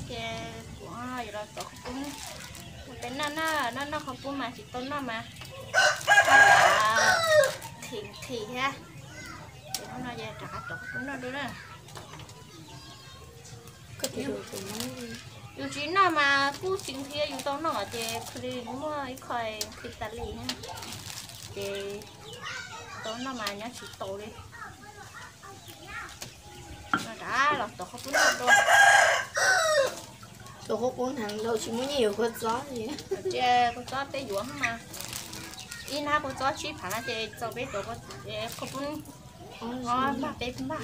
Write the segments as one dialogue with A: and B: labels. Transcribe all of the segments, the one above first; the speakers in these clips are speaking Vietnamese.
A: chè của vậy là tổ cũng cái nó không cũng mà chỉ tốn nó mà thì ha thì nó nói về trả tổ cũng nó đúng rồi dù chỉ nó mà cú chuyện kia dù tao nó chè thì đúng rồi khỏi thịt tạt lì ha chè tốn nó mà nhá chỉ tổ đi nó đã là tổ không cũng được đâu
B: tổ không uống thằng đâu chỉ muốn nhiều con gió gì
A: chè con gió té dũa mà in ha con gió chỉ phải là chè cho bé tổ con chè không cũng ngon mà bé cũng bạc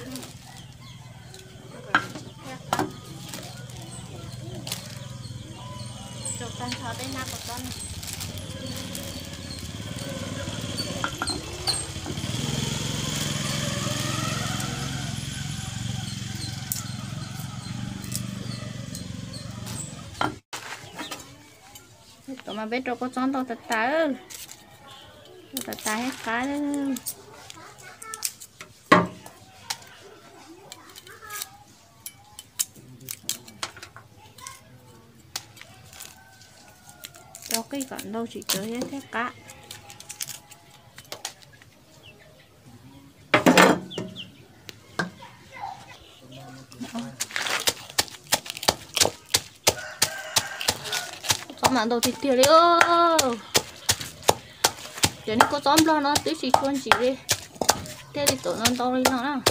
A: chụp tan thọ tới na con gió tụi mà biết đâu có chọn tao tạt hết cái đó cho cái còn đâu chỉ chơi hết hết cả mà đầu thì tiêu đi ơ giờ nó có tóm lo nó tí chỉ chuồn chỉ đi thế thì tụi nó to đi nó nào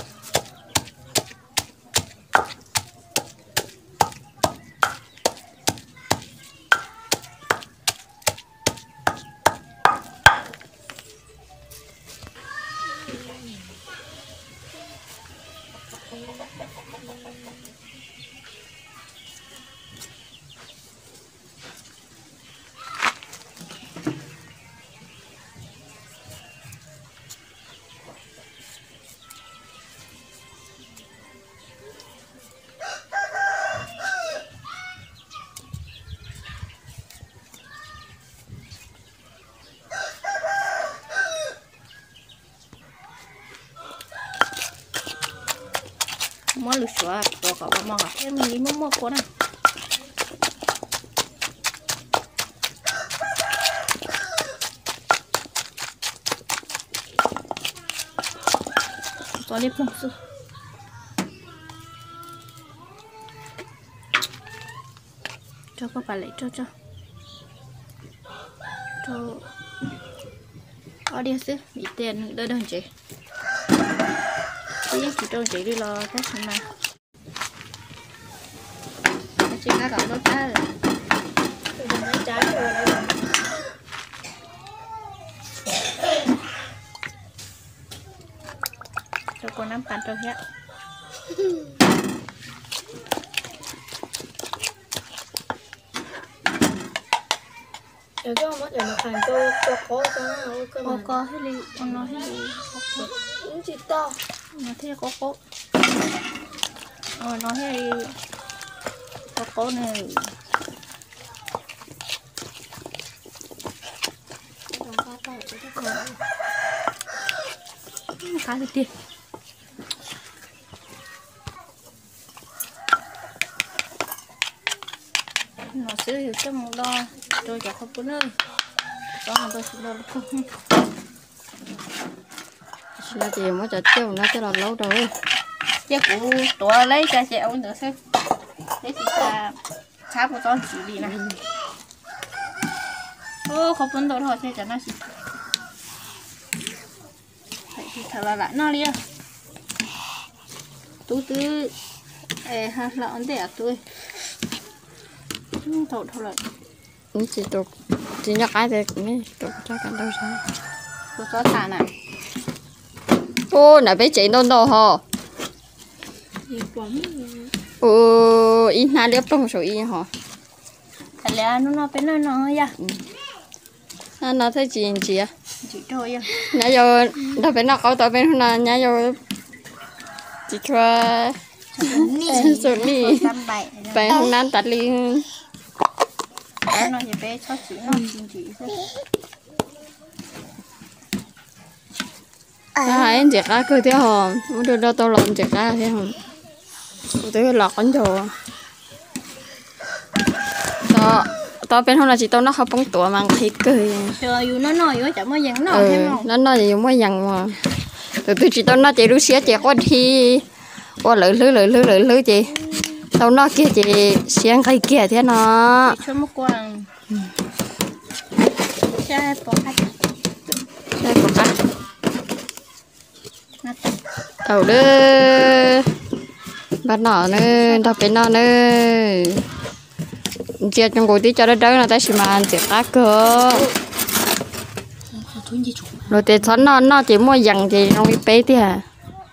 A: mua lụt xóa rồi có mong à em nghĩ mua con này cho đi phong sư cho các bạn lấy cho ở đi xứ bị tiền đỡ đơn chị chỉ cho chị đi lo cái gì mà chị đã gọi nó trái rồi đừng lấy trái rồi cho con nắm canh cho hết
B: rồi cái ông mất rồi mà thành cho khó cho
A: có hết đi con nói hết đi
B: cũng chỉ to
A: mà thế có nói hết đi có này khá là tiền nó sẽ hiểu cho một đo rồi cho không bốn ơi đó tôi sẽ đo không
B: là chị mới cho tiêu nó cho là lâu rồi
A: chứ cụ tôi lấy cho chị ông nữa xem thế thì ta chắp một con chỉ đi này ô không bốn đâu thôi cho nó chỉ vậy thì thật là lại nó đi tú tứ ha lợn để tôi thôi thôi lại
B: chỉ tục chỉ nhắc ai thì cũng tục cho cả đâu sao
A: tôi cho thả này
B: ô nãy bé chị nôn đồ hả ô in hai liếp trong số in hả
A: thật là nó bên nó ya
B: nó thấy chị à
A: chị thôi ya
B: nhá giờ đâu bên nó có tao bên nó nhá giờ chị cho số đi bên hôm nay tạt liền
A: nó chỉ bé cho chị nó chị
B: em chẹt á cứ thế hồn muốn đưa tao làm chẹt á thế hồn tôi lọt con đồ tao bên hôm nay chị tao nó không bóng tủa mang thịt cười
A: chờอยู่น้อยๆจะมายังน้อยใช่ไหม
B: nó gì mới dằn mà từ chị tao nó chị đu xía chị có thi qua lưỡi chị tao nó kia chị xiên cây kia thế nó
A: cho một quàng sai bỏ hết
B: đây của cả tao đưa bắt nọ nữa tao bên nọ nữa chia trong cổ tí cho nó đỡ là ta chỉ mà ăn tiệc cá cơ rồi thì nó chỉ mua dằn thì nó bị bé thế à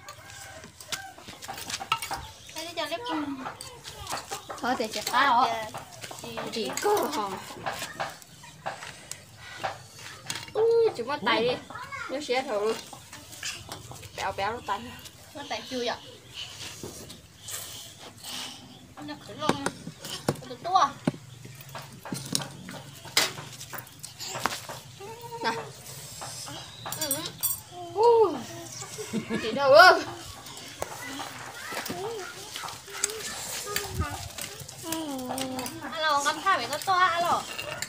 B: thôi thì tiệc cá hả chỉ có hả chỉ mua tay đi nếu xé thử luôn béo nó tay
A: nó tay chưa vậy nó khởi luôn từ tua
B: nè chị đâu ơi
A: alo ngắm thả về nó to alo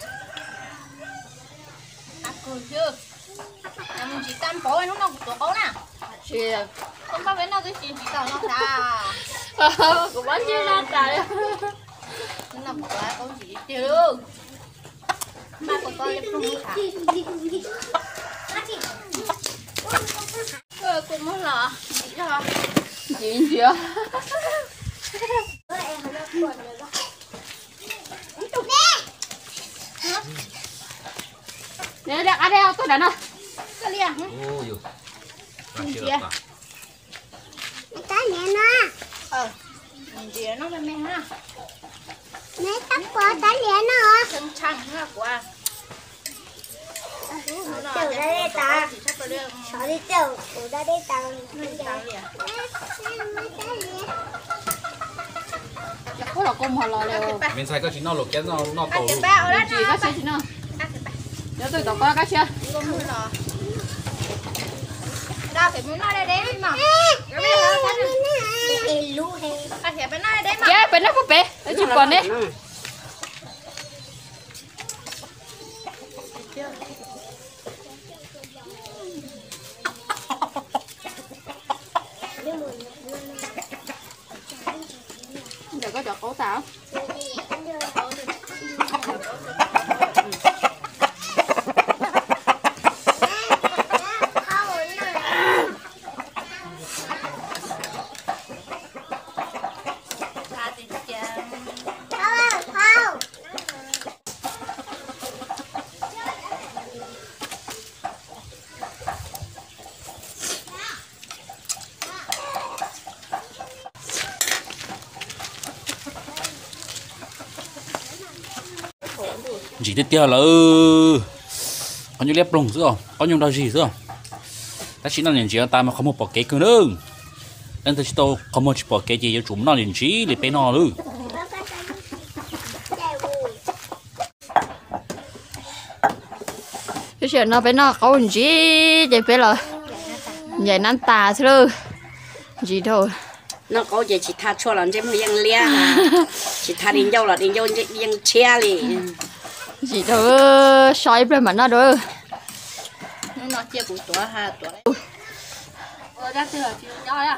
A: cười chưa nhà mình chỉ tam bố nó của cậu nè
B: chị
A: không bao giờ nó cái chuyện chỉ cần nó ra
B: của bác chưa ra trời
A: nó nằm của con chỉ chưa ba của con lên không thả cũng muốn lọ chị đó
B: chị chưa nè đặt ở đây tôi đặt nó
A: cái liền
C: ôi dồi
A: gì vậy
D: cái nhẹ nó
A: gì nó bên mẹ ha
D: mẹ tắt bỏ cái nhẹ nó
A: chân trăng ha quả
D: từ đây ta
A: chỉ sắp được
D: sợ đi từ đây ta
B: chắc có là con hòa lò đều
C: mình xài cái chuyện nó lột cái nó tổ
A: cái
C: luôn
A: ba ở đó
B: chị có xe chị nào nhớ tôi đọc qua cái xe
A: con mưa lò đâu phải muốn nói đây đấy mà
D: em lú hay
A: anh phải bên này đấy mà
B: dạ bên đó có bé để chụp còn đi giờ có chọt cổ tảo
C: chỉ tiếp theo là có những lép lồng nữa không có những đau gì nữa ta chỉ là những chuyện ta mà không một bỏ kế cơ nữa nên ta chỉ tôi không một bỏ kế gì cho chúng nó những gì để bé nó nữa
B: cái chuyện nó bên nó có gì để bé là vậy nó tà thôi gì thôi
E: nó có gì chỉ thà cho lần chứ mớiยังเลี้ยchỉ thà đi đâu là đi đâuยังเชียร์เลย
B: gì thôi soi bên mà nó được
A: nó chia của tuổi ha tuổi ra từ chiều cho à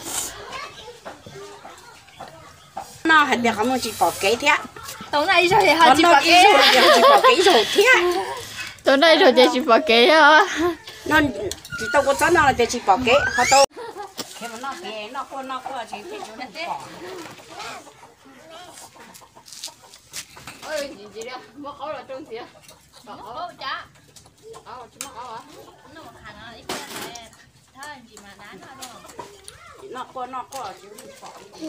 E: nó hay biết không chỉ bỏ cái thế
A: tối nay sao thì hai
E: nó
A: chị
E: nó
A: bảo
E: cái rồi chỉ bỏ cái rồi thế
B: tối nay rồi chị bỏ kế á
E: nó chỉ tao có chán nó là chỉ bỏ cái họ tao khi mà nó có chỉ cái chỗ này bỏ
B: ơi gì đó mất áo là trơn xỉa
A: ô chả
B: áo chứ mất áo à
A: nó một hàng nó ít cái thôi gì mà đá nó đâu
E: nó có chỉ bỏ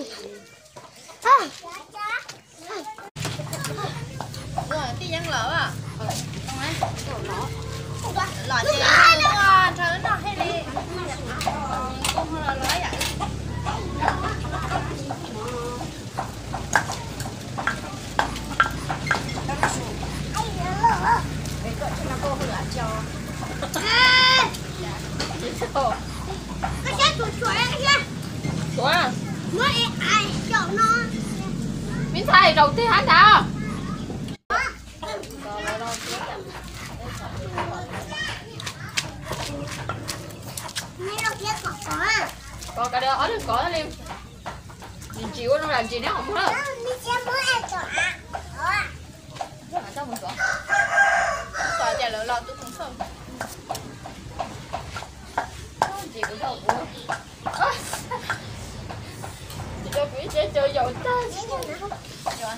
A: rồi tí dân lỡ à không ấy lọ gì nó trời nó hay đi con hơi là lỡ vậy
D: cái xe chuột chuột kia
B: quá
D: nó ai chậu nó
B: miếng thay đầu tiên hả sao Có cái đó, đừng có Liêm. Nhìn chịu nó làm gì nếu không đó.
D: Mình sẽ muốn ăn chỗ ạ.
B: Mà sao mình có?
A: Quả chả lỡ lọt tôi cũng không.
B: Chị cũng đâu cũng. Chị cho quý chế chơi dầu ta.
A: Rồi.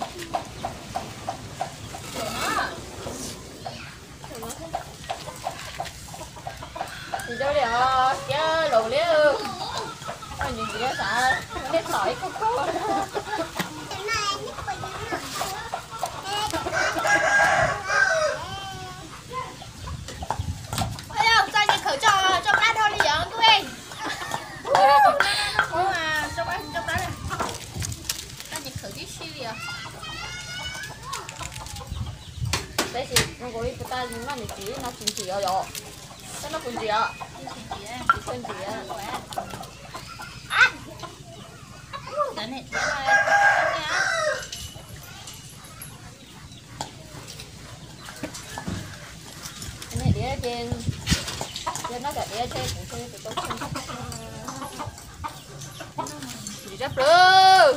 B: Chị cho đi cái lù liếc. Nhìn chị cái xả cái sỏi có.
A: Thấy không? Cho chị khử cho bát thôi đi giỡn tụi em. Không à, cho bát này. Cho chị khử tí xíu đi à.
B: Đấy chị, nó có ít ta nhưng mà chị nó xin chị rồi. Nó cũng chị ạ. Chị xin chị ạ.
A: Đến hết
B: Này đĩa trên nó cả đĩa trên cũng chơi từ tốt hơn. Chị đắp luôn.